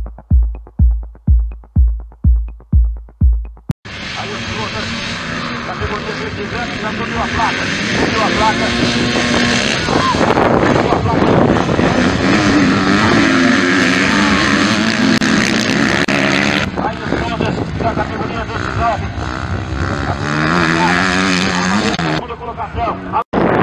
Aí os pilotos, categoria principante, já subiu a placa. Subiu a placa. Subiu a placa. Aí os pilotos da categoria decisão. Segunda colocação.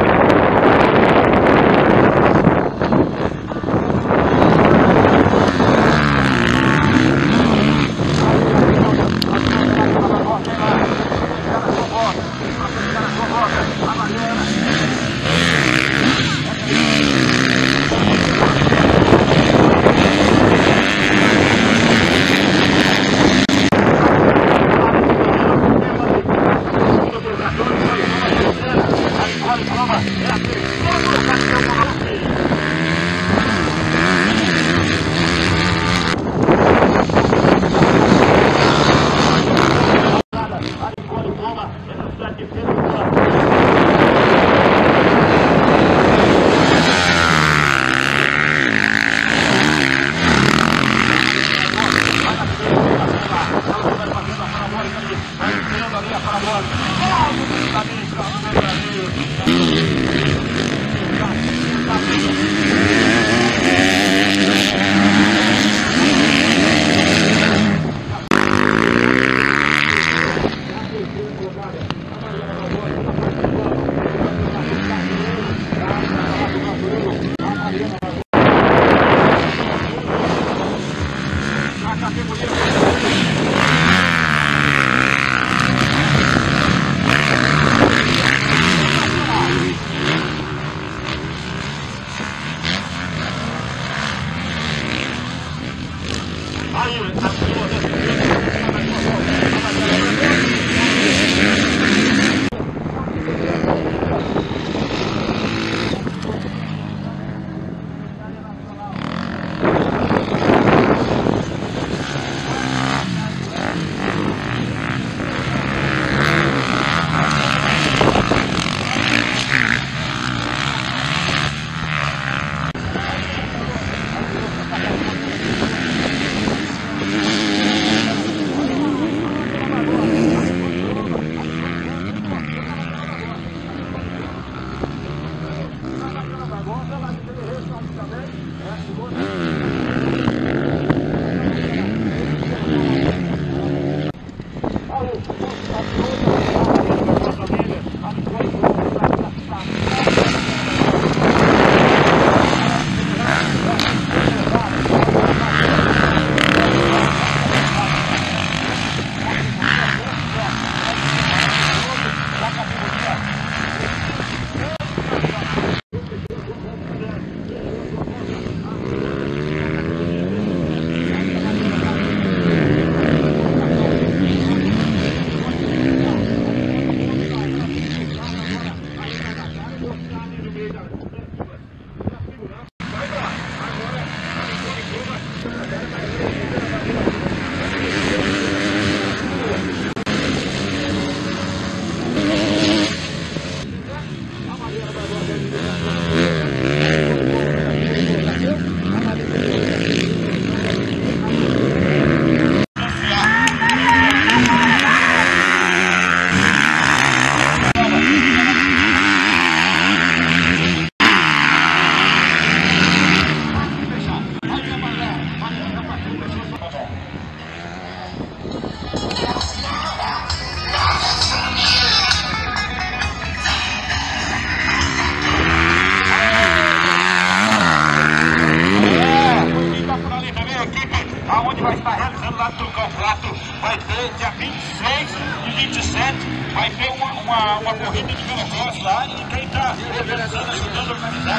Uma corrida de velocross lá e quem está organizando, ajudando a organizar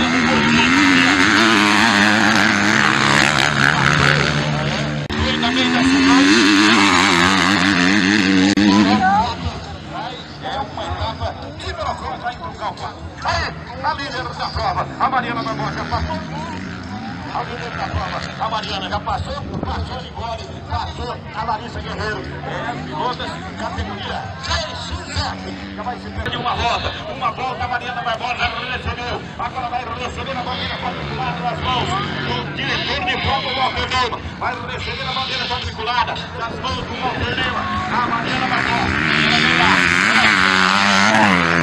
também da cidade. É uma etapa de velocross lá em Tucão. Aí, a líder da prova, a Mariana Barbosa já passou. A líder da prova, a Mariana já passou. passou de gole, passou a Larissa Guerreiro. Pilotas, categoria 6x7. Já vai se perder uma volta, a Mariana Barbosa recebeu. Agora vai receber a bandeira quadriculada nas mãos do diretor de prova, Walter Lima. Vai receber a bandeira quadriculada nas mãos do Walter Lima. A Mariana Barbosa. Ela vem lá.